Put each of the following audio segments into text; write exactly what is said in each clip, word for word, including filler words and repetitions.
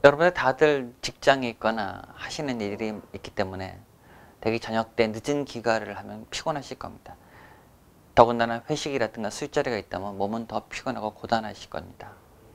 여러분들 다들 직장에 있거나 하시는 일이 있기 때문에 되게 저녁 때 늦은 귀가를 하면 피곤하실 겁니다. 더군다나 회식이라든가 술자리가 있다면 몸은 더 피곤하고 고단하실 겁니다.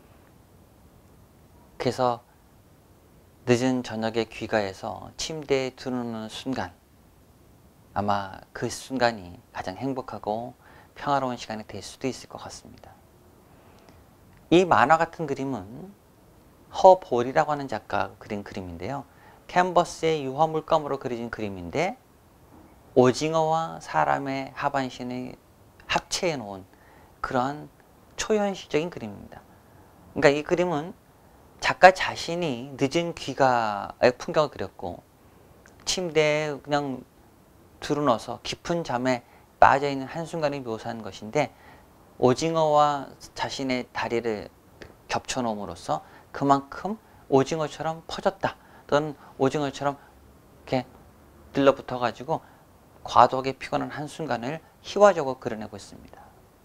그래서 늦은 저녁에 귀가해서 침대에 들어오는 순간, 아마 그 순간이 가장 행복하고 평화로운 시간이 될 수도 있을 것 같습니다. 이 만화 같은 그림은 허볼이라고 하는 작가가 그린 그림인데요. 캔버스에 유화 물감으로 그려진 그림인데 오징어와 사람의 하반신을 합체해 놓은 그런 초현실적인 그림입니다. 그러니까 이 그림은 작가 자신이 늦은 귀가의 풍경을 그렸고 침대에 그냥 드러누워서 깊은 잠에 빠져있는 한순간을 묘사한 것인데 오징어와 자신의 다리를 겹쳐놓음으로써 그만큼 오징어처럼 퍼졌다 또는 오징어처럼 이렇게 들러붙어 가지고 과도하게 피곤한 한순간을 희화적으로 그려내고 있습니다.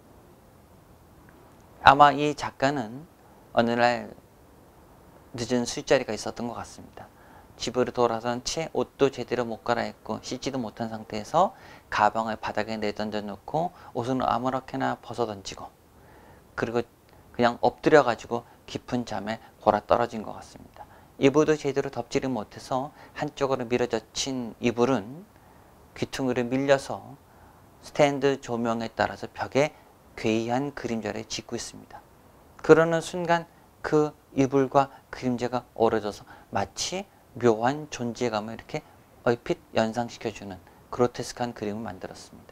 아마 이 작가는 어느 날 늦은 술자리가 있었던 것 같습니다. 집으로 돌아선 채 옷도 제대로 못 갈아입고 씻지도 못한 상태에서 가방을 바닥에 내던져 놓고 옷은 아무렇게나 벗어 던지고 그리고 그냥 엎드려 가지고 깊은 잠에 골아 떨어진 것 같습니다. 이불도 제대로 덮지를 못해서 한쪽으로 밀어젖힌 이불은 귀퉁이로 밀려서 스탠드 조명에 따라서 벽에 괴이한 그림자를 짓고 있습니다. 그러는 순간 그 이불과 그림자가 어우러져서 마치 묘한 존재감을 이렇게 얼핏 연상시켜주는 그로테스크한 그림을 만들었습니다.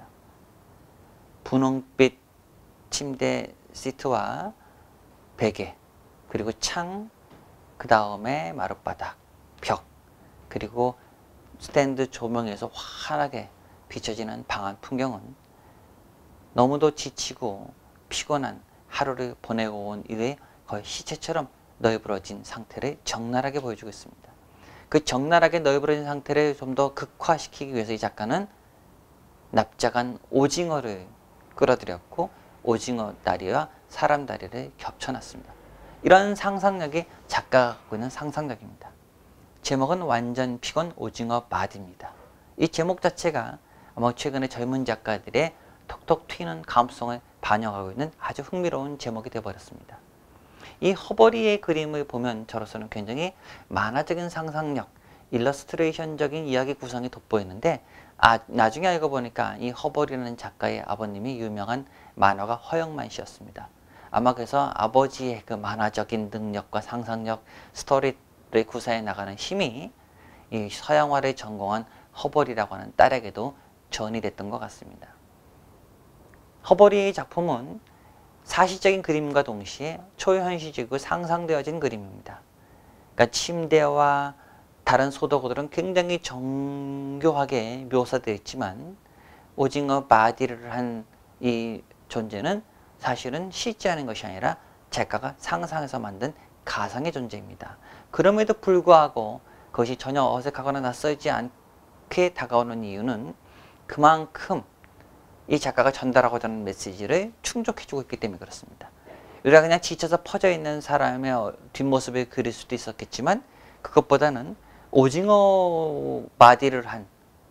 분홍빛 침대 시트와 베개, 그리고 창, 그 다음에 마룻바닥, 벽, 그리고 스탠드 조명에서 환하게 비춰지는 방안 풍경은 너무도 지치고 피곤한 하루를 보내고 온 이후에 거의 시체처럼 널브러진 상태를 적나라하게 보여주고 있습니다. 그 적나라하게 널브러진 상태를 좀 더 극화시키기 위해서 이 작가는 납작한 오징어를 끌어들였고 오징어 다리와 사람 다리를 겹쳐놨습니다. 이런 상상력이 작가가 갖고 있는 상상력입니다. 제목은 완전 피곤 오징어 바디입니다. 이 제목 자체가 아마 최근에 젊은 작가들의 톡톡 튀는 감성을 반영하고 있는 아주 흥미로운 제목이 되어버렸습니다. 이 허버리의 그림을 보면 저로서는 굉장히 만화적인 상상력, 일러스트레이션적인 이야기 구성이 돋보이는데 아, 나중에 알고 보니까 이 허버리라는 작가의 아버님이 유명한 만화가 허영만 씨였습니다. 아마 그래서 아버지의 그 만화적인 능력과 상상력, 스토리를 구사해 나가는 힘이 이 서양화를 전공한 허버리라고 하는 딸에게도 전이 됐던 것 같습니다. 허버리의 작품은 사실적인 그림과 동시에 초현실적이고 상상되어진 그림입니다. 그러니까 침대와 다른 소도구들은 굉장히 정교하게 묘사되어 있지만 오징어 바디를 한 이 존재는 사실은 실제 하는 것이 아니라 작가가 상상해서 만든 가상의 존재입니다. 그럼에도 불구하고 그것이 전혀 어색하거나 낯설지 않게 다가오는 이유는 그만큼 이 작가가 전달하고자 하는 메시지를 충족해주고 있기 때문에 그렇습니다. 우리가 그냥 지쳐서 퍼져 있는 사람의 뒷모습을 그릴 수도 있었겠지만 그것보다는 오징어 바디를 한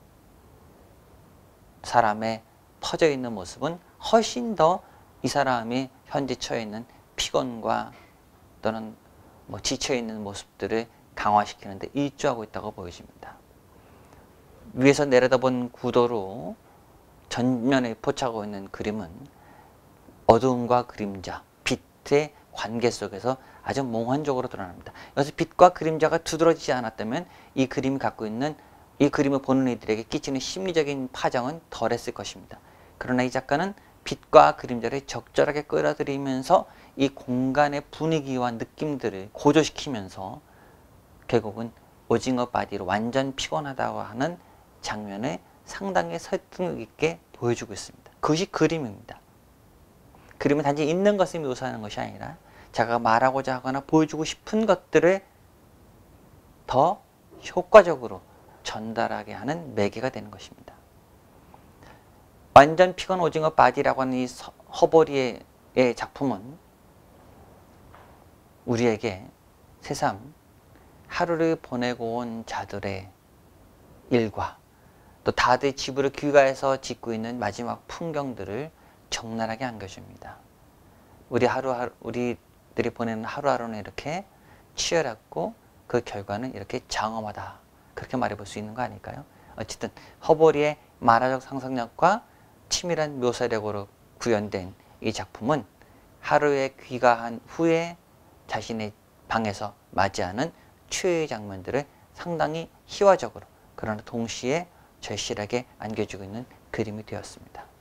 사람의 퍼져 있는 모습은 훨씬 더 이 사람이 현재 처해 있는 피곤과 또는 뭐 지쳐 있는 모습들을 강화시키는 데 일조하고 있다고 보여집니다. 위에서 내려다본 구도로 전면에 포착하고 있는 그림은 어두움과 그림자, 빛의 관계 속에서 아주 몽환적으로 드러납니다. 여기서 빛과 그림자가 두드러지지 않았다면 이 그림이 갖고 있는 이 그림을 보는 이들에게 끼치는 심리적인 파장은 덜했을 것입니다. 그러나 이 작가는 빛과 그림자를 적절하게 끌어들이면서 이 공간의 분위기와 느낌들을 고조시키면서 결국은 오징어 바디로 완전 피곤하다고 하는 장면을 상당히 설득력 있게 보여주고 있습니다. 그것이 그림입니다. 그림은 단지 있는 것을 묘사하는 것이 아니라 자기가 말하고자 하거나 보여주고 싶은 것들을 더 효과적으로 전달하게 하는 매개가 되는 것입니다. 완전 피곤 오징어 바디라고 하는 이 허버리의 작품은 우리에게 새삼 하루를 보내고 온 자들의 일과 또 다들 집으로 귀가해서 짓고 있는 마지막 풍경들을 적나라하게 안겨줍니다. 우리 하루하루, 우리들이 보내는 하루하루는 이렇게 치열했고 그 결과는 이렇게 장엄하다. 그렇게 말해볼 수 있는 거 아닐까요? 어쨌든 허벌이의 만화적 상상력과 치밀한 묘사력으로 구현된 이 작품은 하루에 귀가한 후에 자신의 방에서 맞이하는 최후의 장면들을 상당히 희화적으로 그러나 동시에 절실하게 안겨주고 있는 그림이 되었습니다.